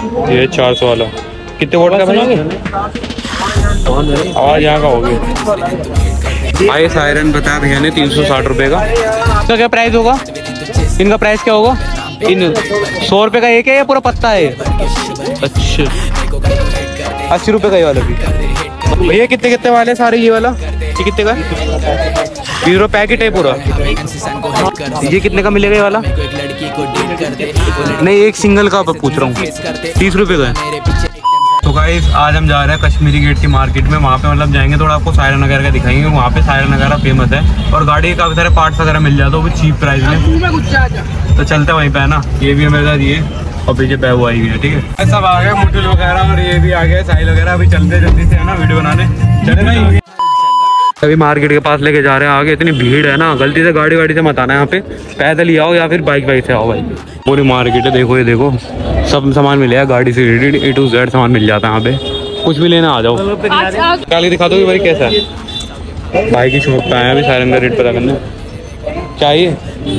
ये 400 वाला कितने वोट का भाई? आवाज यहाँ का होगी भाई। सायरन बताया भैया ने 360 रुपये का। इसका क्या प्राइस होगा? इनका प्राइस क्या होगा? इन 100 रुपये का एक है या पूरा पत्ता है? अच्छा 80 रुपये का ये वाला भी। भैया कितने कितने वाले सारे ये वाला? ये कितने का? 20 रुपये पैकेट है पूरा। ये कितने का मिलेगा ये वाला? नहीं एक सिंगल का पूछ रहा हूँ। 30 रुपये का है। तो गाइस आज हम जा रहे हैं कश्मीरी गेट की मार्केट में। वहाँ पे मतलब जाएंगे, थोड़ा आपको सायरन वगैरह का दिखाएंगे। वहाँ पे सायरन वगैरह फेमस है और गाड़ी के काफ़ी सारे पार्ट्स वगैरह मिल जाते हैं वो भी चीप प्राइस में। तो चलते वहीं पे है ना। ये भी मेरे साथ ये और पीछे बैग आई हुई है। ठीक है सब आ गए मुटुल वगैरह और ये भी आ गए साहिल वगैरह। अभी चलते जल्दी से है ना वीडियो बनाने। चले अभी मार्केट के पास लेके जा रहे हैं। आगे इतनी भीड़ है ना, गलती से गाड़ी से मत आना। यहाँ पे पैदल ही आओ या फिर बाइक से आओ भाई। पूरी मार्केट है, देखो ये देखो सब सामान मिलेगा गाड़ी से रिलेटेड A to Z सामान मिल जाता है यहाँ पे। कुछ भी लेना आ जाओ। काली दिखा दो भाई कैसा है। भाई की शॉप पे आए अभी सायरन का रेट पता करना चाहिए।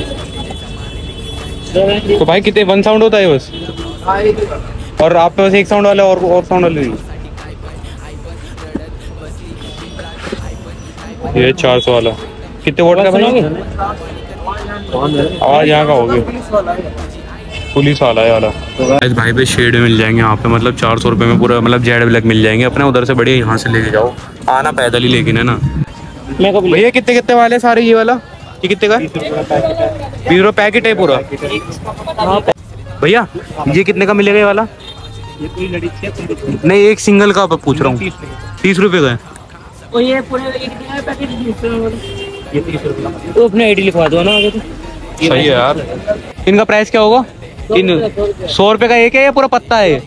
तो भाई कितने 1 साउंड होता है बस? और आप पे बस 1 साउंड वाला और साउंड वाले नहीं? ये 400 वाला कितने वोट का भाई? आवाज यहाँ का होगी पुलिस वाला है वाला। भाई पे शेड मिल जाएंगे यहाँ पे, मतलब 400 रुपये में पूरा मतलब जेड ब्लैक मिल जाएंगे अपने। उधर से बढ़िया यहाँ से लेके जाओ, आना पैदल ही लेकिन है ना। भैया कितने कितने वाले सारे ये वाला? ये कितने का? 20 रुपये पैकेट है पूरा। भैया ये कितने का मिलेगा ये वाला? नहीं एक सिंगल का पूछ रहा हूँ। 30 रुपये का है। ये पूरे पैकेट ये 30 रुपये। तो अपने आईडी लिखवा दो ना आगे तो। सही है यार। इनका प्राइस क्या होगा? इन 100 रुपये का एक है या पूरा पत्ता है?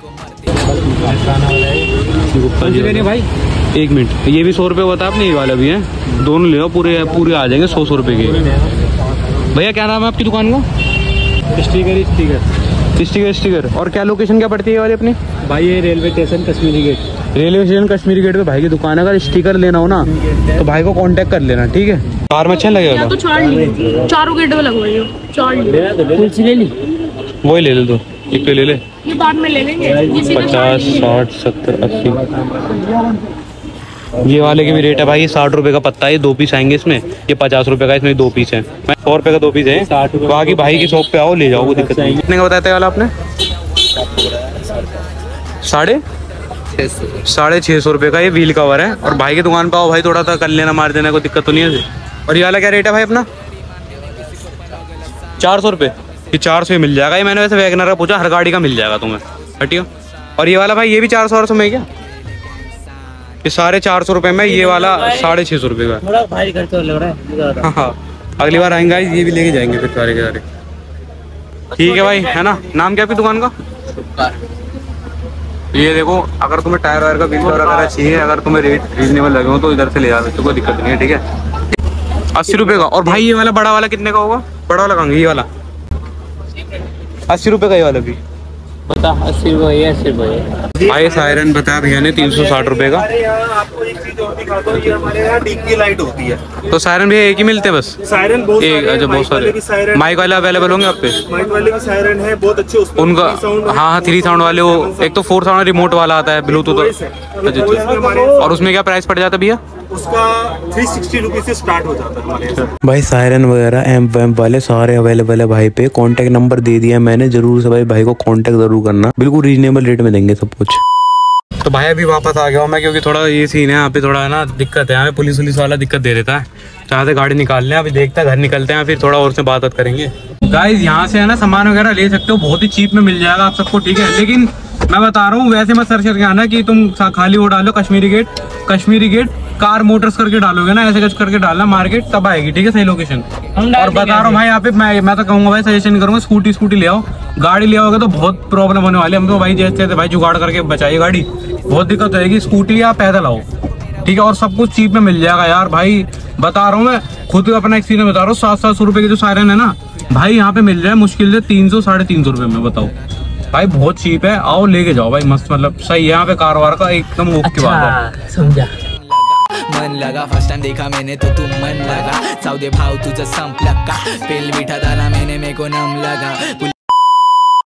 भाई 1 मिनट, ये भी 100 रुपये बता आपने, ये वाला भी है। दोनों ले लो, पूरे आ जाएंगे 100 रुपये के। भैया क्या नाम है आपकी दुकान का? स्टिकर। और क्या लोकेशन क्या पड़ती है वाली अपनी? भाई ये railway station Kashmiri Gate. Railway station Kashmiri Gate पे भाई की दुकान है। अगर स्टिकर लेना हो ना तो भाई को कांटेक्ट कर लेना। ठीक है कार में अच्छा लगेगा तो चारों गेट पे लगवाइयो। वही ले ले दो, एक पे ले ले। ये बाद में ले लेंगे। 50 60 70 80 ये वाले के भी रेट है भाई। 60 रुपये का पत्ता है। ये 2 पीस आएंगे इसमें। ये 50 रुपये का, इसमें 2 पीस है। 100 रुपये का 2 पीस है। 60 रुपये। बाकी भाई की शॉप पे आओ ले जाओ, वो दिक्कत नहीं। कितने का बताया था वाला आपने? 650 रुपये का ये व्हील कवर है। और भाई की दुकान पे आओ भाई, थोड़ा सा कर लेना मार देना, कोई दिक्कत तो नहीं है। और ये वाला क्या रेट है भाई अपना? 400 रुपये। ये 400 मिल जाएगा। ये मैंने वैसे वैगनर का पूछा, हर गाड़ी का मिल जाएगा तुम्हें। हटियो। और ये वाला भाई ये भी 400 में क्या? ये सारे 400 रुपये में। ये वाला 650 रुपये का। थोड़ा भारी खर्चा लग रहा है। हाँ अगली बार आएंगे ये भी लेके जाएंगे फिर सारे के सारे। ठीक है भाई है ना। नाम क्या आपकी दुकान का? ये देखो अगर तुम्हें टायर वायर का बिल वगैरह चाहिए, अगर तुम्हें रेट रीजनेबल लगे हो तो इधर से ले जा सकते हो, कोई दिक्कत नहीं है। ठीक है 80 रुपये का। और भाई ये वाला बड़ा वाला कितने का होगा? बड़ा वाला कहेंगे ये वाला 80 रुपये का। ये वाला भी बता 80 रुपये 80 रुपये। भाई सायरन बताया भैया ने 360 रुपये का। आपको एक चीज और दिखाता हूं, ये हमारे यहाँ डिग्गी लाइट होती है। तो सायरन भैया एक ही मिलते हैं बस? सायरन बहुत एक अच्छा बहुत सारे। माइक वाले अवेलेबल होंगे आप पे? माइक वाले की सायरन है बहुत अच्छे उसमें उनका। हाँ 3 साउंड वाले वो। एक तो 4 साउंड रिमोट वाला आता है ब्लूटूथ। और उसमें क्या प्राइस पड़ जाता है भैया? उसका 360 रुपीज से स्टार्ट हो जाता है हमारे यहाँ। भाई सायरन वगैरह एम्प वैम्प वाले सारे अवेलेबल है भाई पे। कांटेक्ट नंबर दे दिया मैंने, जरूर से भाई को कांटेक्ट जरूर करना, बिल्कुल रीजनेबल रेट में देंगे सब कुछ। तो भाई अभी वापस आ गया हूँ मैं, क्योंकि थोड़ा ये सीन है यहाँ पे, थोड़ा है ना दिक्कत है यहाँ पे। पुलिस वाला दिक्कत दे देता है, चाहते गाड़ी निकाल लें। अभी देखते हैं घर निकलते हैं, फिर थोड़ा और से बात करेंगे। गाइस यहाँ से है ना सामान वगैरह ले सकते हो, बहुत ही चीप में मिल जाएगा आप सबको। ठीक है लेकिन मैं बता रहा हूँ वैसे मत सर्च करके आना कि तुम खाली वो डालो कश्मीरी गेट कार मोटर्स करके डालोगे ना, ऐसे कुछ करके डालना मार्केट, तब आएगी। ठीक है सही लोकेशन। और बता रहा हूँ भाई यहाँ पे मैं तो कहूँगा भाई, सजेशन करूँगा स्कूटी ले आओ। गाड़ी ले आओगे तो बहुत प्रॉब्लम होने वाली है। हम तो भाई जैसे भाई जुगाड़ करके बचाइए गाड़ी, बहुत दिक्कत होगी। स्कूटी या पैदल आओ। ठीक है और सब कुछ चीप में मिल जाएगा यार। भाई बता रहा हूँ मैं खुद अपना एक्सपीरियंस बता रहा हूँ। 700 रुपये की जो सायरन है ना भाई यहाँ पे मिल रहा है मुश्किल से 300 साढ़े 300 रुपये में। बताओ भाई बहुत चीप है, आओ लेके जाओ भाई, मस्त मतलब सही है यहाँ पे कारोबार का एकदम ओके बात है। समझा मन लगा फर्स्ट टाइम देखा मैंने तो तुम मन लगा, साउदे भाव तुझा संपला का पेल बिठा डाला मैंने मेरे को नम लगा।